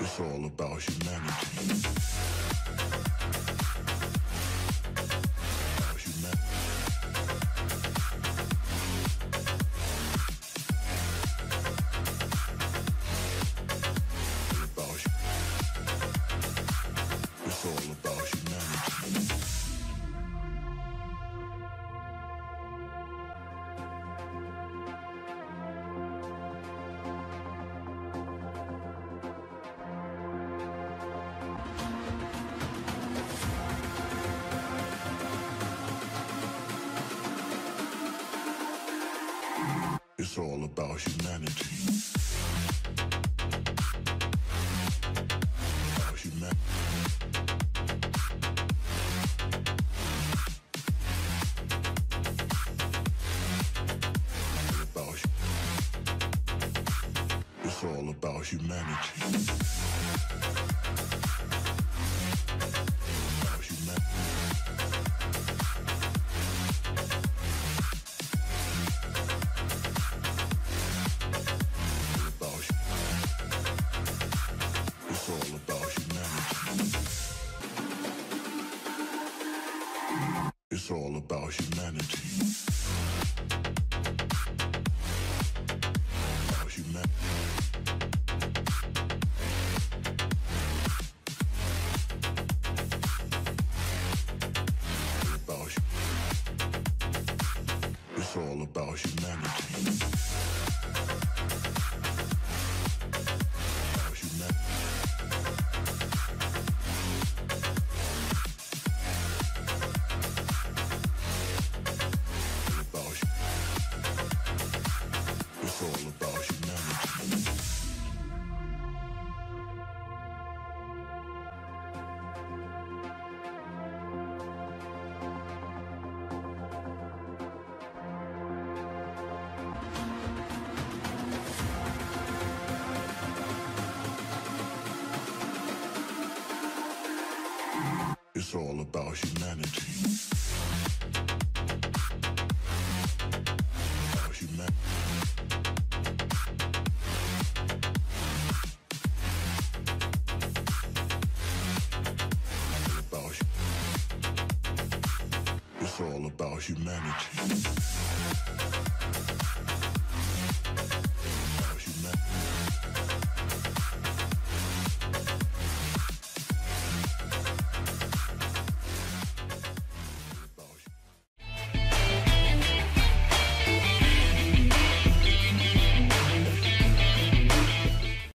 It's all about humanity. It's all about humanity. About humanity. It's all about humanity. It's all about humanity. About humanity. It's all about humanity. It's all about humanity. About humanity. It's all about humanity. About humanity.